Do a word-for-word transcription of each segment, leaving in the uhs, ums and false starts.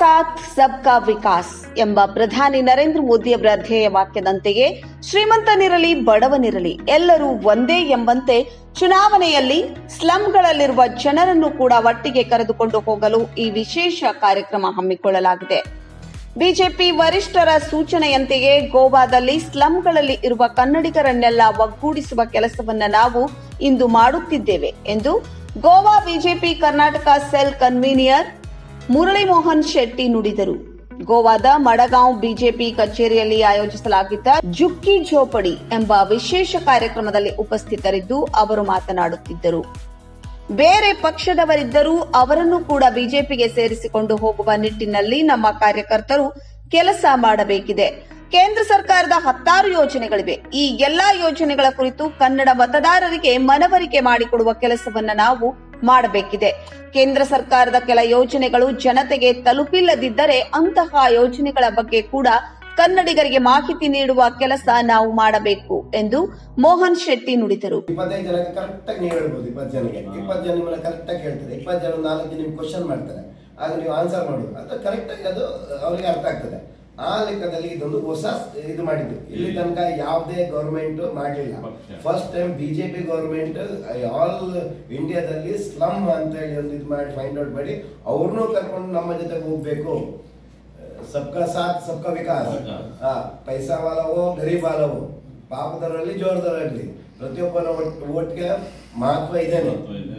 ಸಾಥ್ ಸಬ್ಕಾ ವಿಕಾಸ್ ಎಂಬ ಪ್ರಧಾನಿ ನರೇಂದ್ರ ಮೋದಿಯವರ ಧ್ಯೇಯ ವಾಕ್ಯದಂತೆಯೇ ಶ್ರೀಮಂತನಿರಲಿ ಬಡವನಿರಲಿ ಎಲ್ಲರೂ ಒಂದೇ ಎಂಬಂತೆ ಚುನಾವಣೆಯಲ್ಲಿ ಸ್ಲಂಗಳಲ್ಲಿರುವ ಜನರನ್ನು ಕೂಡ ಒಟ್ಟಿಗೆ ಕರೆದುಕೊಂಡು ಹೋಗಲು ಈ ವಿಶೇಷ ಕಾರ್ಯಕ್ರಮ ಹಮ್ಮಿಕೊಳ್ಳಲಾಗಿದೆ. ಬಿಜೆಪಿ ವರಿಷ್ಠರ ಸೂಚನೆಯಂತೆಯೇ ಗೋವಾದಲ್ಲಿ ಸ್ಲಂಗಳಲ್ಲಿ ಇರುವ ಕನ್ನಡಿಗರನ್ನೆಲ್ಲ ಒಗ್ಗೂಡಿಸುವ ಕೆಲಸವನ್ನ ನಾವು ಇಂದು ಮಾಡುತ್ತಿದ್ದೇವೆ ಎಂದು Goa BJP Karnataka cell convener Murali Mohan Shetty ನುಡಿದರು. ಗೋವಾದ ಮಡಗಾಂವ್ ಬಿಜೆಪಿ ಕಚೇರಿಯಲ್ಲಿ ಆಯೋಜಿಸಲಾಗಿದ್ದ ಜುಕ್ಕಿ ಝೋಪಡಿ ಎಂಬ ವಿಶೇಷ ಕಾರ್ಯಕ್ರಮದಲ್ಲಿ ಉಪಸ್ಥಿತರಿದ್ದು ಅವರು ಮಾತನಾಡುತ್ತಿದ್ದರು. ಬೇರೆ ಪಕ್ಷದವರಿದ್ದರೂ ಅವರನ್ನು ಕೂಡ ಬಿಜೆಪಿಗೆ ಸೇರಿಸಿಕೊಂಡು ಹೋಗುವ ನಿಟ್ಟಿನಲ್ಲಿ ನಮ್ಮ ಕಾರ್ಯಕರ್ತರು ಕೆಲಸ ಮಾಡಬೇಕಿದೆ. ಕೇಂದ್ರ ಸರ್ಕಾರದ ಹತ್ತಾರು ಯೋಜನೆಗಳಿವೆ. ಈ ಎಲ್ಲಾ ಯೋಜನೆಗಳ ಕುರಿತು ಕನ್ನಡ ಮತದಾರರಿಗೆ ಮನವರಿಕೆ ಮಾಡಿಕೊಡುವ ಕೆಲಸವನ್ನ ನಾವು ಮಾಡಬೇಕಿದೆ. ಕೇಂದ್ರ ಸರ್ಕಾರದ ಕೆಲ ಯೋಜನೆಗಳು ಜನತೆಗೆ ತಲುಪಿಲ್ಲದಿದ್ದರೆ ಅಂತಹ ಯೋಜನೆಗಳ ಬಗ್ಗೆ ಕೂಡ ಕನ್ನಡಿಗರಿಗೆ ಮಾಹಿತಿ ನೀಡುವ ಕೆಲಸ ನಾವು ಮಾಡಬೇಕು ಎಂದು ಮೋಹನ್ ಶೆಟ್ಟಿ ನುಡಿದರು. ಇಪ್ಪತ್ತೈದು ಜನಕ್ಕೆ ಕರೆಕ್ಟ್ ಆಗಿ ನೀವು ಹೇಳ್ಬೋದು. ಇಪ್ಪತ್ತು ಜನಕ್ಕೆ ಇಪ್ಪತ್ತು ಜನ ನಿಮ್ಮನ್ನ ಕರೆಕ್ಟ್ ಆಗಿ ಹೇಳ್ತಾರೆ. ಇಪ್ಪತ್ತು ಜನ ನಾಲ್ಕು ನಿಮ್ಗೆ ಕ್ವಶನ್ ಮಾಡ್ತಾರೆ, ಆಗ ನೀವು ಆನ್ಸರ್ ಮಾಡೋದು ಅದು ಕರೆಕ್ಟ್ ಆಗಿ ಅದು ಅವರಿಗೆ ಅರ್ಥ ಆಗ್ತದೆ. ಆ ಲೆಕ್ಕದಲ್ಲಿ ಇದೊಂದು ಹೊಸ ಇದು ಮಾಡಿದ್ದು. ಇಲ್ಲಿ ತನಕ ಯಾವುದೇ ಗವರ್ಮೆಂಟ್ ಮಾಡಲಿಲ್ಲ. First time BJP government all ಇಂಡಿಯಾದಲ್ಲಿ ಸ್ಲಮ್ ಅಂತ ಹೇಳಿ ಒಂದು ಇದು ಮಾಡಿ ಫೈಂಡ್ ಔಟ್ ಮಾಡಿ ಅವ್ರನ್ನೂ ಕರ್ಕೊಂಡು ನಮ್ಮ ಜೊತೆಗೆ ಹೋಗ್ಬೇಕು. ಸಬ್ಕಾ ಸಾಥ್ ಸಬ್ಕಾ ವಿಕಾಸ್. ಹಾ, ಪೈಸಾ ವಾಲವೋ ಗರೀಬ್ ವಾಲವೋ, ಪಾಪದವರಲ್ಲಿ ಜೋರದವರಲ್ಲಿ ಪ್ರತಿಯೊಬ್ಬನ ಓಟ್ಗೆ ಮಹತ್ವ ಇದೇನೆ.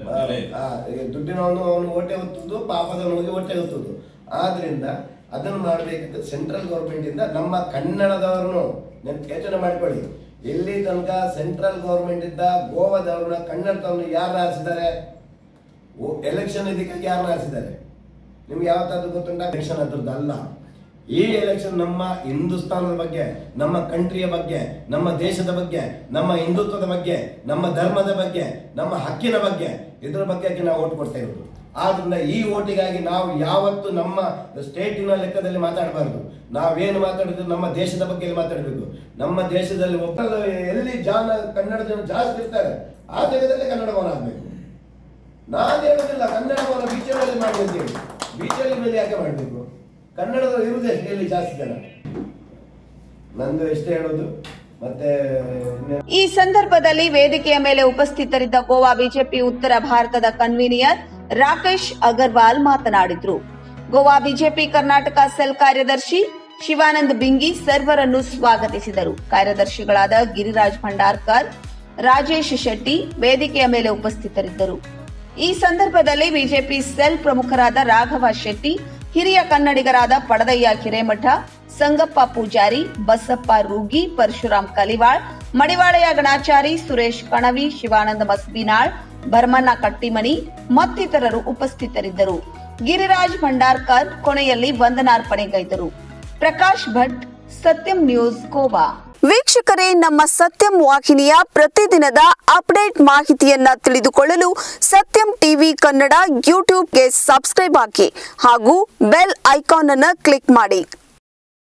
ದುಡ್ಡಿನವನು ಅವನು ಓಟೆ ಹೊತ್ತುದು, ಪಾಪದವನಿಗೆ ಓಟೆ ಹೊತ್ತುದು. ಆದ್ರಿಂದ ಅದನ್ನು ಮಾಡಬೇಕಿತ್ತು ಸೆಂಟ್ರಲ್ ಗೌರ್ಮೆಂಟ್ ಇಂದ. ನಮ್ಮ ಕನ್ನಡದವ್ರನ್ನು ಯೋಚನೆ ಮಾಡಿಕೊಳ್ಳಿ. ಇಲ್ಲಿ ತನಕ ಸೆಂಟ್ರಲ್ ಗೌರ್ಮೆಂಟ್ ಇಂದ ಗೋವಾದವ್ರನ್ನ ಕನ್ನಡದವ್ರನ್ನ ಯಾರು ಆರಿಸಿದ್ದಾರೆ? ಎಲೆಕ್ಷನ್ ಇದಕ್ಕೆ ಯಾರನ್ನ ಆರಿಸಿದ್ದಾರೆ? ನಿಮ್ಗೆ ಯಾವತ್ತಾದ್ರೂ ಗೊತ್ತುಂಟ? ಎಲೆಕ್ಷನ್ ಅದ್ರದ್ದು ಅಲ್ಲ. ಈ ಎಲೆಕ್ಷನ್ ನಮ್ಮ ಹಿಂದೂಸ್ತಾನದ ಬಗ್ಗೆ, ನಮ್ಮ ಕಂಟ್ರಿಯ ಬಗ್ಗೆ, ನಮ್ಮ ದೇಶದ ಬಗ್ಗೆ, ನಮ್ಮ ಹಿಂದುತ್ವದ ಬಗ್ಗೆ, ನಮ್ಮ ಧರ್ಮದ ಬಗ್ಗೆ, ನಮ್ಮ ಹಕ್ಕಿನ ಬಗ್ಗೆ, ಇದರ ಬಗ್ಗೆ ನಾವು ಓಟ್ ಕೊಡ್ತಾ ಇರೋದು. ಆದ್ರಿಂದ ಈ ಓಟಿಗಾಗಿ ನಾವು ಯಾವತ್ತು ನಮ್ಮ ಸ್ಟೇಟಿನ ಲೆಕ್ಕದಲ್ಲಿ ಮಾತಾಡಬಾರ್ದು. ನಾವೇನು ಮಾತಾಡಿದ್ರು ನಮ್ಮ ದೇಶದ ಬಗ್ಗೆ ಮಾತಾಡಬೇಕು. ನಮ್ಮ ದೇಶದಲ್ಲಿ ಒಬ್ಬ ಎಲ್ಲಿ ಜಾನ ಕನ್ನಡ ಜನ ಜಾಸ್ತಿ ಇರ್ತಾರೆ ಆ ಜಾಗದಲ್ಲಿ ಕನ್ನಡ ಭವನ ಆಗ್ಬೇಕು. ನಾನು ಹೇಳೋದಿಲ್ಲ ಕನ್ನಡ ಭವನ ಬೀಚಲ್ಲಿ ಮಾಡಿ ಅಂತೇಳಿ. ಬೀಚಲ್ಲಿ ಮೇಲೆ ಯಾಕೆ ಮಾಡಬೇಕು? ಕನ್ನಡದಲ್ಲಿ ಇರುವುದೇ ಎಲ್ಲಿ ಜಾಸ್ತಿ ಜನ. ನಂದು ಎಷ್ಟೇ ಹೇಳೋದು. ಮತ್ತೆ ಈ ಸಂದರ್ಭದಲ್ಲಿ ವೇದಿಕೆಯ ಮೇಲೆ ಉಪಸ್ಥಿತರಿದ್ದ ಗೋವಾ ಬಿಜೆಪಿ ಉತ್ತರ ಭಾರತದ ಕನ್ವೀನರ್ ರಾಕೇಶ್ ಅಗರ್ವಾಲ್ ಮಾತನಾಡಿದ್ರು. ಗೋವಾ ಬಿಜೆಪಿ ಕರ್ನಾಟಕ ಸೆಲ್ ಕಾರ್ಯದರ್ಶಿ ಶಿವಾನಂದ್ ಬಿಂಗಿ ಸರ್ವರನ್ನು ಸ್ವಾಗತಿಸಿದರು. ಕಾರ್ಯದರ್ಶಿಗಳಾದ ಗಿರಿರಾಜ್ ಭಂಡಾರ್ಕರ್, ರಾಜೇಶ್ ಶೆಟ್ಟಿ ವೇದಿಕೆಯ ಮೇಲೆ ಉಪಸ್ಥಿತರಿದ್ದರು. ಈ ಸಂದರ್ಭದಲ್ಲಿ ಬಿಜೆಪಿ ಸೆಲ್ ಪ್ರಮುಖರಾದ ರಾಘವ ಶೆಟ್ಟಿ, ಹಿರಿಯ ಕನ್ನಡಿಗರಾದ ಪಡದಯ್ಯ ಹಿರೇಮಠ, ಸಂಗಪ್ಪ ಪೂಜಾರಿ, ಬಸಪ್ಪ ರೂಗಿ, ಪರಶುರಾಮ್ ಕಲಿವಾಳ್, ಮಡಿವಾಳೆಯ ಗಣಾಚಾರಿ, ಸುರೇಶ್ ಕಣವಿ, ಶಿವಾನಂದ ಮಸ್ಬಿನಾಳ್, ಭರಮಣ್ಣ ಕಟ್ಟಿಮನಿ ಮತ್ತಿತರರು ಉಪಸ್ಥಿತರಿದ್ದರು. ಗಿರಿರಾಜ್ ಭಂಡಾರ್ಕರ್ ಕೊನೆಯಲ್ಲಿ ವಂದನಾರ್ಪಣೆಗೈದರು. ಪ್ರಕಾಶ್ ಭಟ್, ಸತ್ಯಂ ನ್ಯೂಸ್, ಗೋವಾ. ವೀಕ್ಷಕರೇ, ನಮ್ಮ ಸತ್ಯಂ ವಾಹಿನಿಯ ಪ್ರತಿದಿನದ ಅಪ್ಡೇಟ್ ಮಾಹಿತಿಯನ್ನ ತಿಳಿದುಕೊಳ್ಳಲು ಸತ್ಯಂ ಟಿವಿ ಕನ್ನಡ ಯೂಟ್ಯೂಬ್ಗೆ ಸಬ್ಸ್ಕ್ರೈಬ್ ಹಾಕಿ ಹಾಗೂ ಬೆಲ್ ಐಕಾನ್ ಅನ್ನು ಕ್ಲಿಕ್ ಮಾಡಿ.